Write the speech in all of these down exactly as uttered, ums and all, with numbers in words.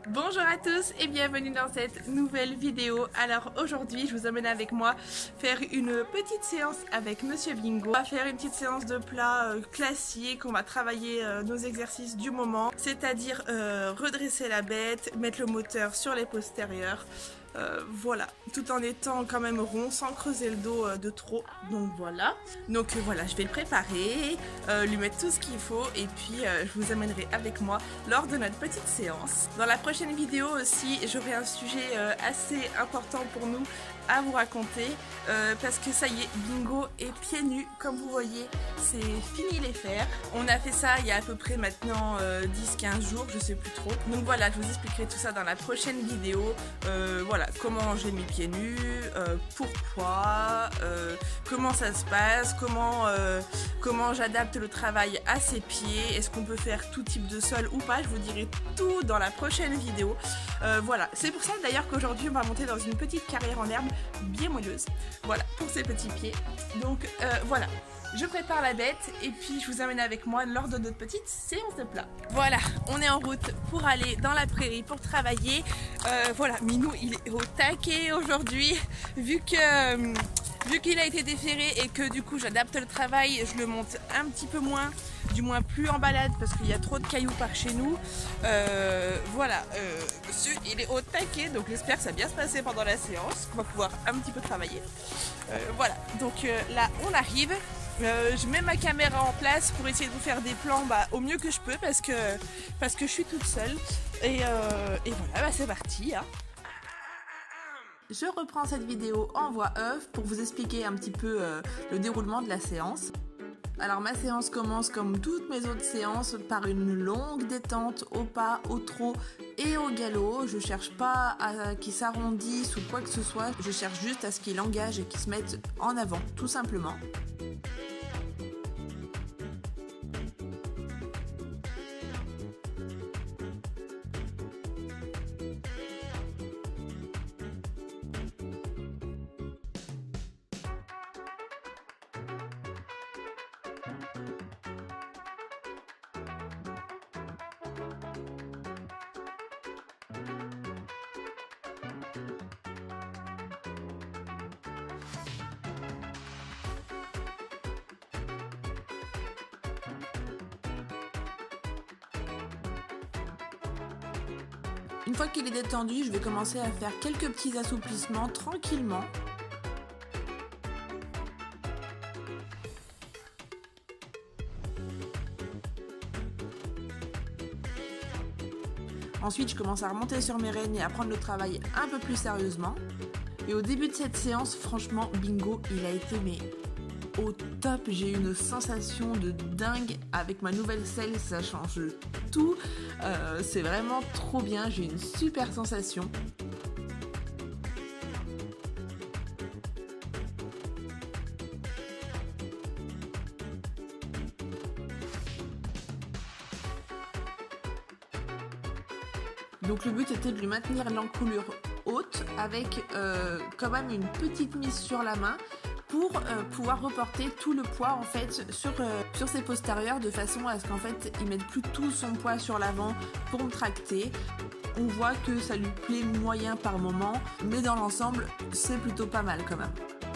Bonjour à tous et bienvenue dans cette nouvelle vidéo. Alors aujourd'hui je vous amène avec moi faire une petite séance avec Monsieur Bingo. On va faire une petite séance de plat euh, classique, on va travailler euh, nos exercices du moment, c'est-à-dire euh, redresser la bête, mettre le moteur sur les postérieurs. Euh, voilà, tout en étant quand même rond sans creuser le dos euh, de trop, donc voilà. Donc euh, voilà, je vais le préparer, euh, lui mettre tout ce qu'il faut et puis euh, je vous amènerai avec moi lors de notre petite séance. Dans la prochaine vidéo aussi, j'aurai un sujet euh, assez important pour nous à vous raconter euh, parce que ça y est, Bingo est pieds nus, comme vous voyez, c'est fini les fers. On a fait ça il y a à peu près maintenant euh, dix quinze jours, je sais plus trop. Donc voilà, je vous expliquerai tout ça dans la prochaine vidéo. Euh, voilà, comment j'ai mis pieds nus, euh, pourquoi, euh, comment ça se passe, comment, euh, comment j'adapte le travail à ses pieds, est-ce qu'on peut faire tout type de sol ou pas, je vous dirai tout dans la prochaine vidéo. Euh, voilà, c'est pour ça d'ailleurs qu'aujourd'hui on va monter dans une petite carrière en herbe bien moelleuse, voilà, pour ses petits pieds. Donc euh, voilà. Je prépare la bête et puis je vous amène avec moi lors de notre petite séance de plat. Voilà, on est en route pour aller dans la prairie pour travailler. Euh, voilà, Minou il est au taquet aujourd'hui vu que euh, vu qu'il a été déféré et que du coup j'adapte le travail, je le monte un petit peu moins, du moins plus en balade parce qu'il y a trop de cailloux par chez nous. Euh, voilà, euh, monsieur il est au taquet, donc j'espère que ça va bien se passer pendant la séance, qu'on va pouvoir un petit peu travailler. Euh, voilà, donc euh, là on arrive. Euh, je mets ma caméra en place pour essayer de vous faire des plans bah, au mieux que je peux parce que, parce que je suis toute seule et, euh, et voilà, bah, c'est parti hein. Je reprends cette vidéo en voix off pour vous expliquer un petit peu euh, le déroulement de la séance. Alors ma séance commence comme toutes mes autres séances par une longue détente au pas, au trot et au galop. Je cherche pas à qu'il s'arrondisse ou quoi que ce soit, je cherche juste à ce qu'il engage et qu'il se mette en avant, tout simplement. Une fois qu'il est détendu, je vais commencer à faire quelques petits assouplissements tranquillement. Ensuite, je commence à remonter sur mes rênes et à prendre le travail un peu plus sérieusement. Et au début de cette séance, franchement, Bingo, il a été mais au top. J'ai eu une sensation de dingue avec ma nouvelle selle, ça change tout. Euh, c'est vraiment trop bien, j'ai une super sensation. Donc le but était de lui maintenir l'encolure haute avec euh, quand même une petite mise sur la main pour euh, pouvoir reporter tout le poids en fait sur, euh, sur ses postérieurs de façon à ce qu'en fait il mette plus tout son poids sur l'avant pour me tracter. On voit que ça lui plaît moyen par moment, mais dans l'ensemble c'est plutôt pas mal quand même.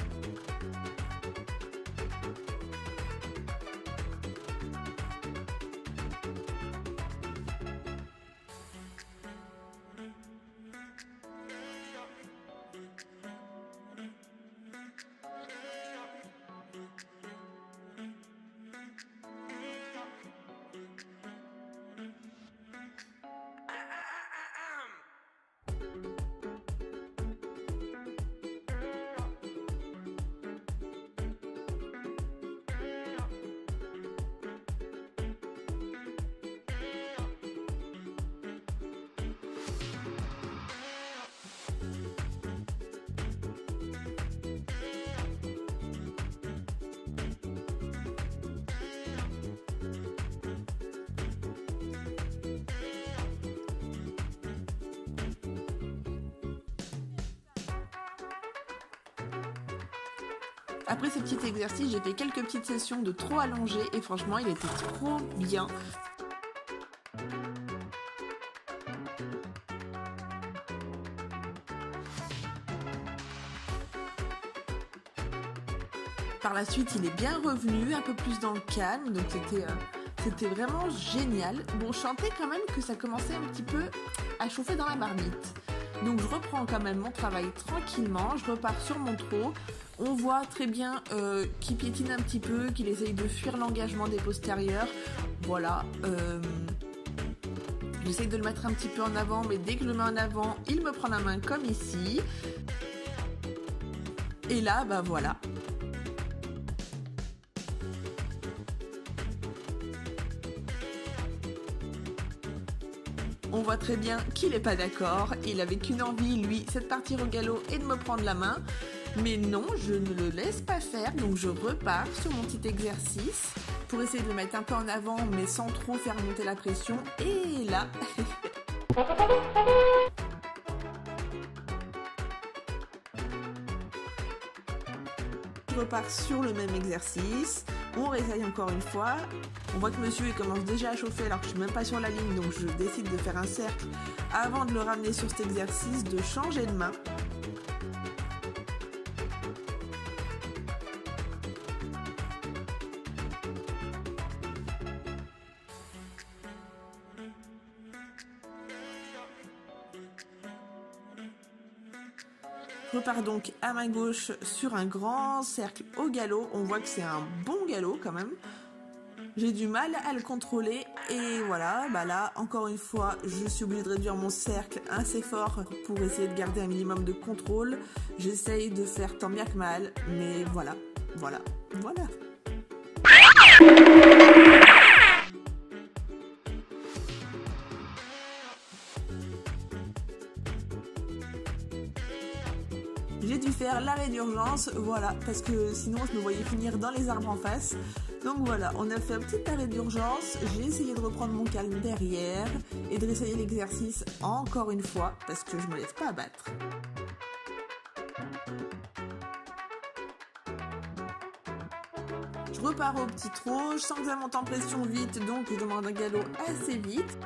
Après ces petits exercices, j'ai fait quelques petites sessions de trot allongé et franchement, il était trop bien. Par la suite, il est bien revenu, un peu plus dans le calme, donc c'était euh, c'était vraiment génial. Bon, je sentais quand même que ça commençait un petit peu à chauffer dans la marmite. Donc je reprends quand même mon travail tranquillement, je repars sur mon trot. On voit très bien euh, qu'il piétine un petit peu, qu'il essaye de fuir l'engagement des postérieurs. Voilà. Euh, J'essaye de le mettre un petit peu en avant, mais dès que je le mets en avant, il me prend la main comme ici. Et là, bah voilà. On voit très bien qu'il n'est pas d'accord. Il avait qu'une envie, lui, c'est de partir au galop et de me prendre la main. Mais non, je ne le laisse pas faire, donc je repars sur mon petit exercice pour essayer de le mettre un peu en avant, mais sans trop faire monter la pression. Et là... je repars sur le même exercice. On réessaye encore une fois. On voit que monsieur il commence déjà à chauffer alors que je suis même pas sur la ligne, donc je décide de faire un cercle avant de le ramener sur cet exercice, de changer de main. Je repars donc à ma gauche sur un grand cercle au galop. On voit que c'est un bon galop quand même. J'ai du mal à le contrôler et voilà, bah là encore une fois je suis obligée de réduire mon cercle assez fort pour essayer de garder un minimum de contrôle. J'essaye de faire tant bien que mal, mais voilà, voilà, voilà. J'ai dû faire l'arrêt d'urgence, voilà, parce que sinon je me voyais finir dans les arbres en face. Donc voilà, on a fait un petit arrêt d'urgence, j'ai essayé de reprendre mon calme derrière et de réessayer l'exercice encore une fois, parce que je me laisse pas abattre. Je repars au petit trot, je sens que ça monte en pression vite, donc je demande un galop assez vite.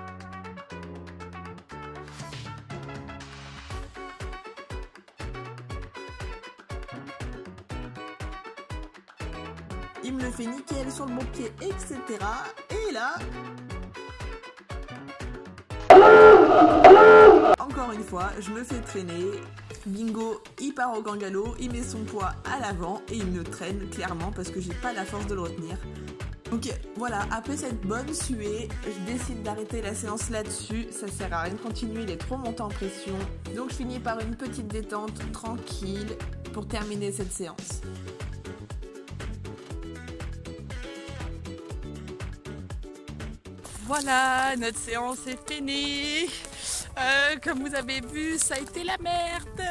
Il me le fait nickel sur le bon pied, et cetera. Et là... encore une fois, je me fais traîner. Bingo, il part au grand galop, il met son poids à l'avant et il me traîne clairement parce que j'ai pas la force de le retenir. Donc voilà, après cette bonne suée, je décide d'arrêter la séance là-dessus. Ça sert à rien de continuer, il est trop monté en pression. Donc je finis par une petite détente tranquille pour terminer cette séance. Voilà, notre séance est finie. Euh, comme vous avez vu, ça a été la merde.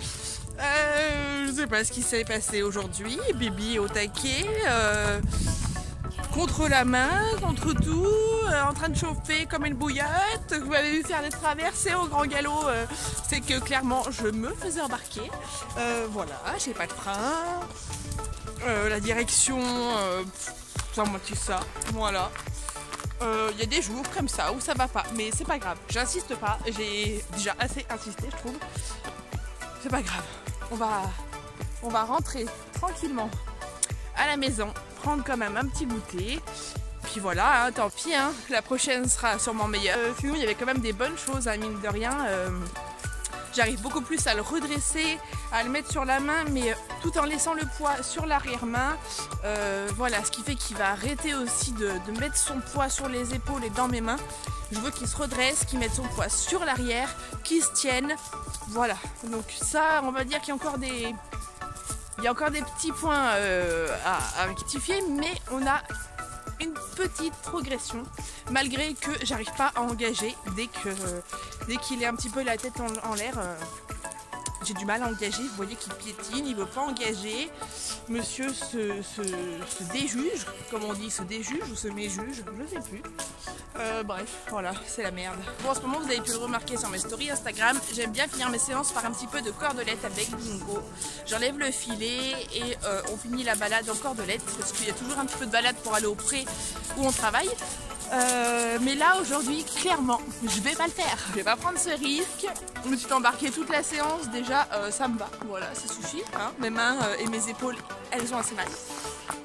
Euh, je sais pas ce qui s'est passé aujourd'hui. Bibi au taquet, euh, contre la main, contre tout, euh, en train de chauffer comme une bouillotte. Vous m'avez vu faire des traversées au grand galop. Euh, c'est que clairement, je me faisais embarquer. Euh, voilà, j'ai pas de frein. Euh, la direction, euh, c'est à moitié ça. Voilà. Il euh, y a des jours comme ça où ça va pas, mais c'est pas grave, j'insiste pas, j'ai déjà assez insisté je trouve, c'est pas grave, on va, on va rentrer tranquillement à la maison, prendre quand même un petit goûter, puis voilà, hein, tant pis, hein, la prochaine sera sûrement meilleure. Euh, sinon il y avait quand même des bonnes choses, hein, mine de rien. euh, J'arrive beaucoup plus à le redresser, à le mettre sur la main, mais tout en laissant le poids sur l'arrière-main. Euh, voilà, ce qui fait qu'il va arrêter aussi de, de mettre son poids sur les épaules et dans mes mains. Je veux qu'il se redresse, qu'il mette son poids sur l'arrière, qu'il se tienne. Voilà, donc ça, on va dire qu'il y a encore des, il y a encore des petits points euh, à, à rectifier, mais on a une petite progression malgré que j'arrive pas à engager dès que euh, dès qu'il est un petit peu la tête en, en l'air. Euh, j'ai du mal à engager, vous voyez qu'il piétine, il veut pas engager. Monsieur se, se, se déjuge, comme on dit, se déjuge ou se méjuge, je sais plus. Euh, bref, voilà, c'est la merde. Bon, en ce moment, vous avez pu le remarquer sur mes stories Instagram, j'aime bien finir mes séances par un petit peu de cordelette avec Bingo. J'enlève le filet et euh, on finit la balade en cordelette, parce qu'il y a toujours un petit peu de balade pour aller au pré où on travaille. Euh, mais là aujourd'hui clairement je vais pas le faire, je vais pas prendre ce risque. Je me suis embarquée toute la séance déjà, euh, ça me va, voilà, ça suffit hein. Mes mains euh, et mes épaules elles ont assez mal.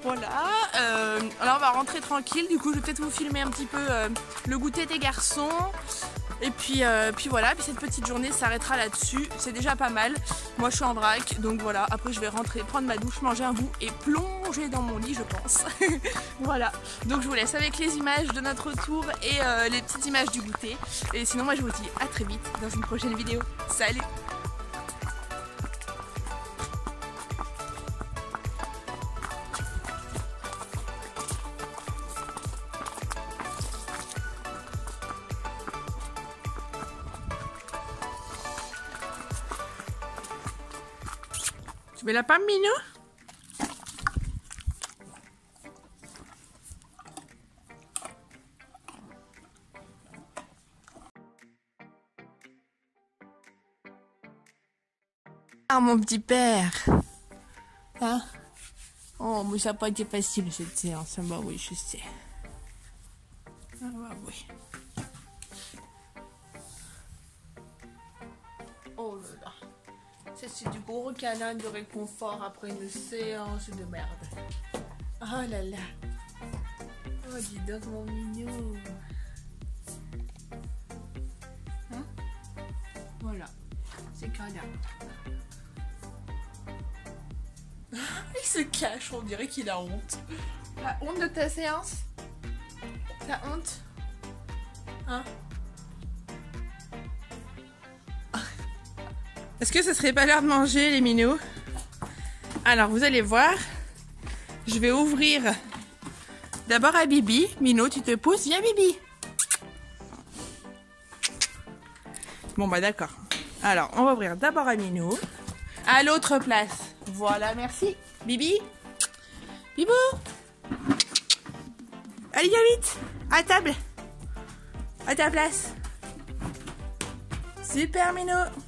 Voilà, euh, alors on va rentrer tranquille, du coup je vais peut-être vous filmer un petit peu euh, le goûter des garçons. Et puis, euh, puis voilà, puis cette petite journée s'arrêtera là-dessus, c'est déjà pas mal. Moi je suis en vrac, donc voilà, après je vais rentrer, prendre ma douche, manger un bout et plonger dans mon lit je pense. Voilà, donc je vous laisse avec les images de notre retour et euh, les petites images du goûter. Et sinon moi je vous dis à très vite dans une prochaine vidéo. Salut! Tu mets la pomme, Minou? Ah, mon petit père. Hein? Oh, mais ça n'a pas été facile cette séance. Bah oui, je sais. Ah bah oui. Oh là là. Ça, c'est du gros câlin de réconfort après une séance de merde. Oh là là. Oh, dis donc, mon mignon. Hein? Voilà. C'est câlin. Il se cache, on dirait qu'il a honte. T'as honte de ta séance? T'as honte? Hein? Est-ce que ce serait pas l'heure de manger, les minous? Alors, vous allez voir. Je vais ouvrir d'abord à Bibi. Minou, tu te pousses. Viens, Bibi. Bon, bah d'accord. Alors, on va ouvrir d'abord à Minou. À l'autre place. Voilà, merci. Bibi. Bibou. Allez, viens vite. À table. À ta place. Super, Minou.